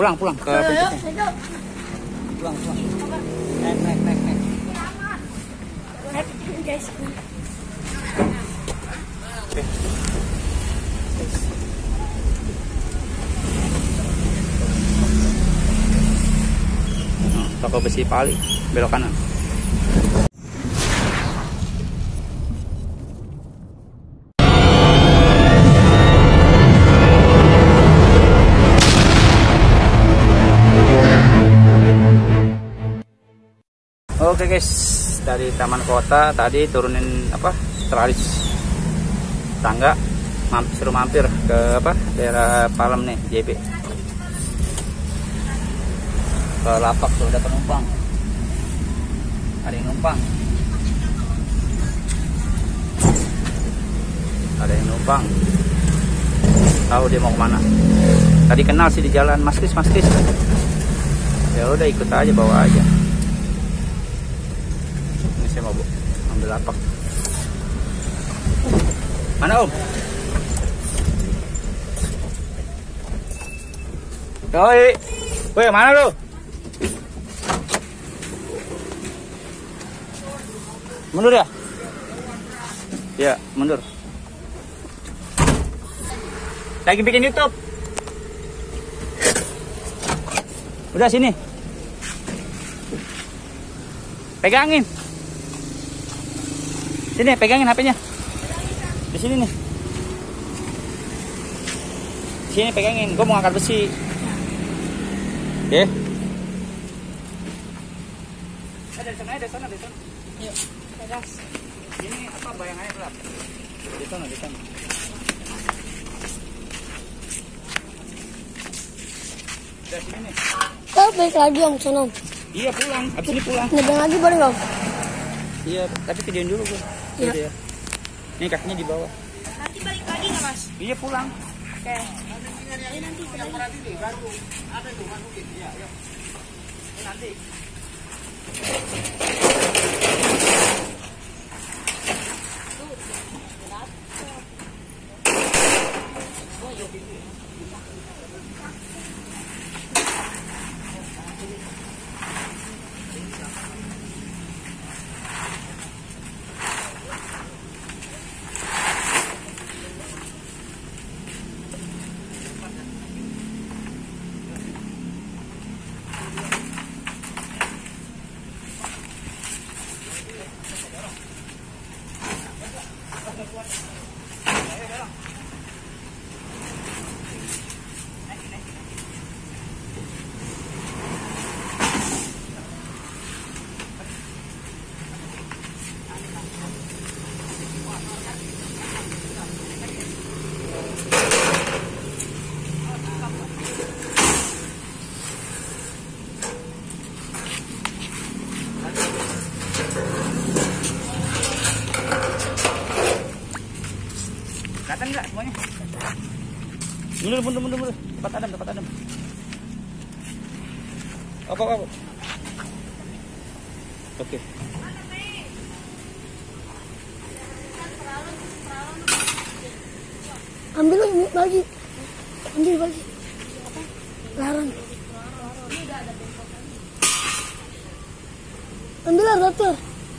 Pulang ke puncaknya. Pulang. Naik. Guys. Toko besi Pali, belok kanan. Oke guys, dari taman kota tadi turunin teralis tangga, suruh mampir ke daerah Palem nih, JB. Ke lapak tuh ada penumpang, ada yang numpang, tahu dia mau kemana. Tadi kenal sih di jalan, Mas Kris. Ya udah ikut aja, bawa aja. Ini saya mau ambil lapak. Mana Om? Woi, mana lu? Mundur ya? Ya, mundur. Lagi bikin YouTube. Udah sini. Pegangin. Sini, pegangin HP-nya. Di sini nih. Sini pegangin, gua mau angkat besi. Oke. Dari sana. Yuk. Gas. Ini bayangannya berapa? Di sana. Udah sini nih. Kau balik lagi Om sono. Iya pulang, habis ini pulang. Nebeng lagi boleh nggak? Iya, tapi videoin dulu gue. Iya. Ya. Ini kakinya di bawah. Nanti balik lagi nggak Mas? Iya pulang. Oke. Nanti baru ada itu masukin. Iya. Nanti. Kelihatan enggak semuanya? Mundur. Tempat Adam. Oke. Ambil lagi. Larang. Ambil rotor.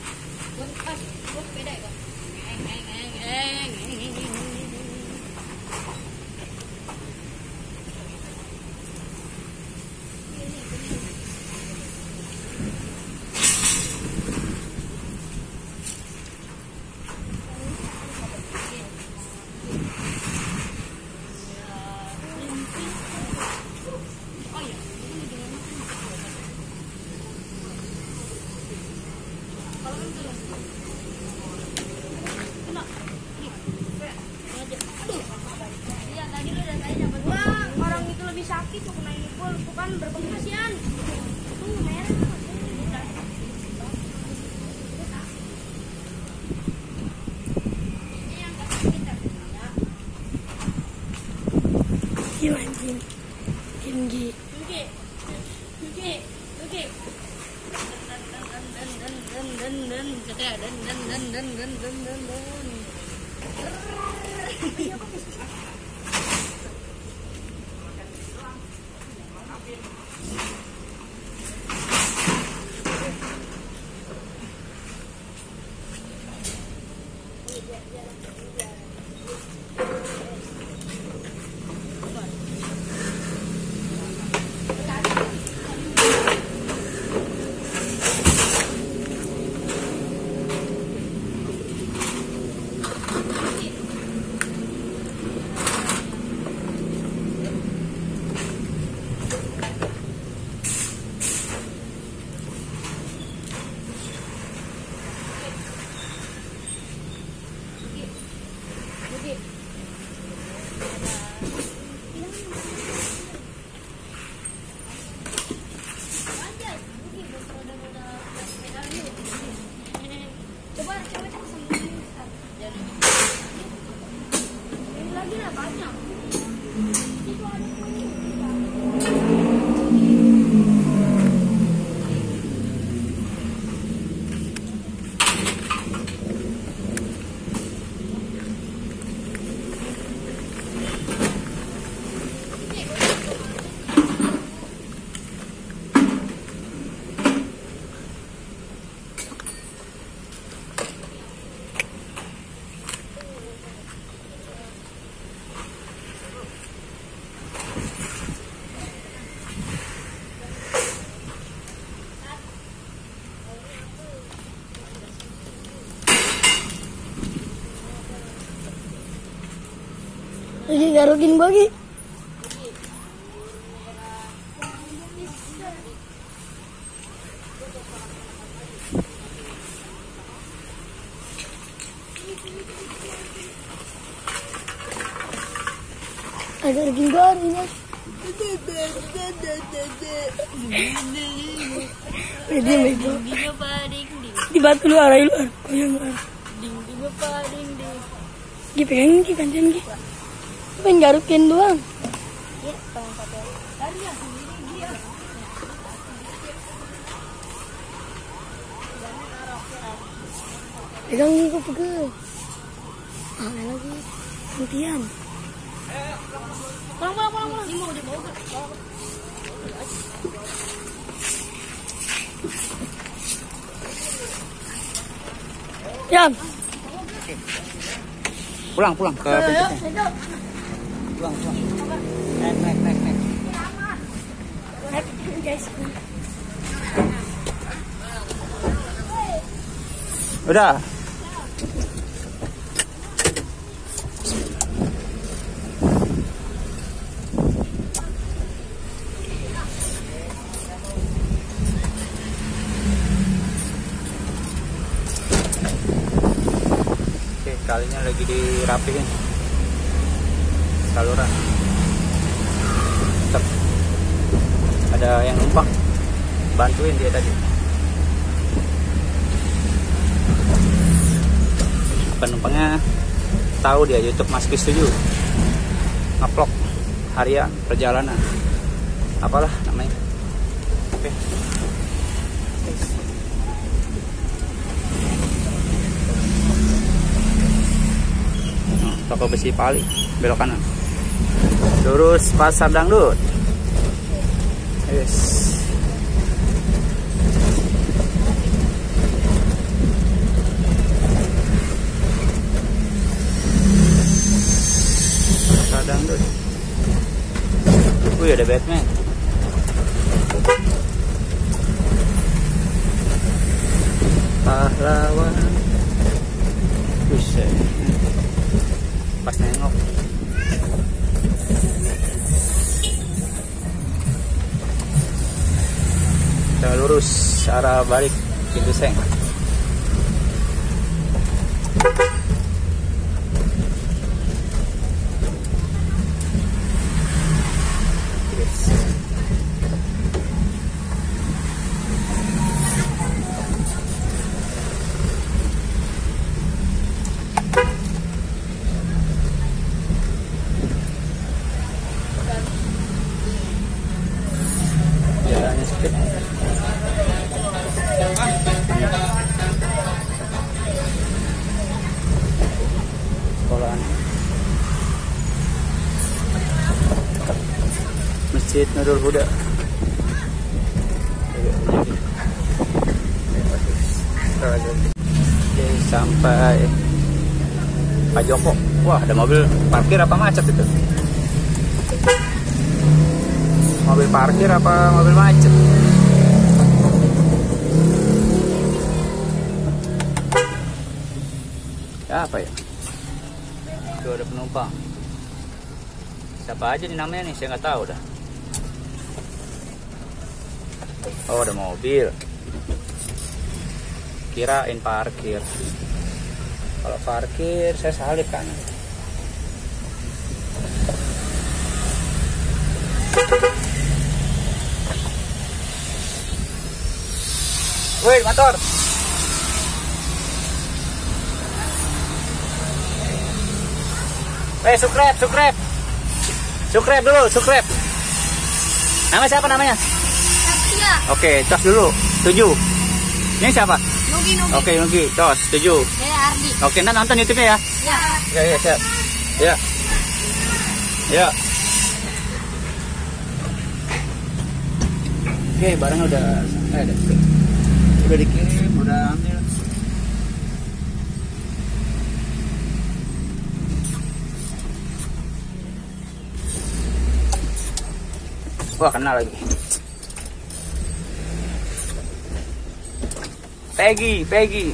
Sakit tuh kena ini pul, bukan berkomunikasian. Tuh merah. Ini yang gak sakit ya. Iya anjing. Tinggi. Iya, garukin bagi. Ada ginggar ini. Ini itu. Di batu luar, luar. Koyang luar. Gi pengen gi kancan gi. Pengen garukin doang. Pegang gi kok pegang. Lagi. Gantian. Pulang. Ini mau dibawa ke. Yan. Pulang ke pintunya. Pulang. Naik. Udah. Kalinya lagi dirapiin saluran. Tetap ada yang numpang, bantuin dia tadi. Penumpangnya tahu dia YouTube Mas Kis 7 ngeplok harian perjalanan, apalah namanya. Oke. Toko besi Pali, belok kanan. Lurus Pasar Dangdut. Yes. Pasar Dangdut. Wih, ada Batman. Pahlawan. Buset. Pas nengok. Kita lurus arah balik pintu seng. Jalannya sempit. Sekolahan. Masjid Nurul Huda. Oke, sampai Pak Joko. Wah, ada mobil parkir apa macet itu? Mobil parkir apa mobil macet? Ya, apa ya? Tuh ada penumpang. Siapa aja nih namanya nih? Saya nggak tahu dah. Oh, ada mobil. Kirain parkir. Kalau parkir saya salip kan. Woi, motor. Subscribe. Subscribe dulu, subscribe. Nama siapa namanya? Satria. Oke, cos dulu. 7. Ini siapa? Nugi. Oke, Nugi. Cos 7. Saya Ardi. Oke, nanti nonton YouTube-nya ya. Ya. Ya, siap. Ya. Ya. Oke, barangnya udah udah dikirim, udah ambil. Wah, kenal lagi. Peggy.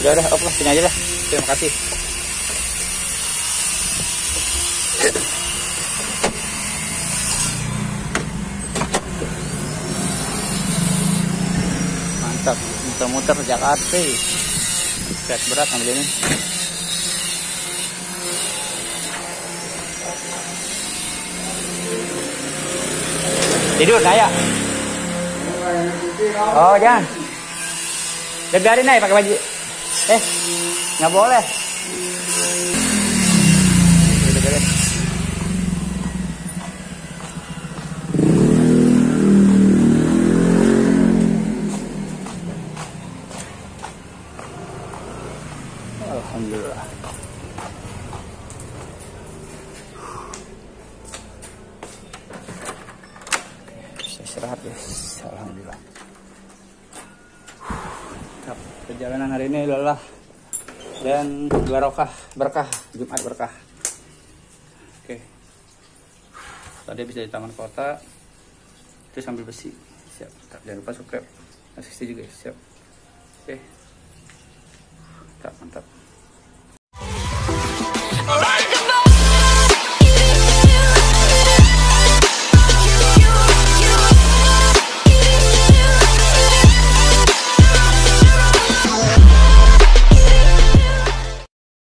Udah, oke, sini aja dah. Terima kasih. Mantap, muter-muter Jakarta. Berat ambil ini. Tidur, Naya. Oh, jangan. Biarin aja pakai baju. Nggak boleh. Alhamdulillah. Bisa istirahat, guys. Alhamdulillah. Perjalanan hari ini lelah dan berkah, Jumat berkah. Oke. Tadi habis dari taman kota, terus ambil besi. Siap. Jangan lupa subscribe, asisten juga, siap. Oke. Mantap.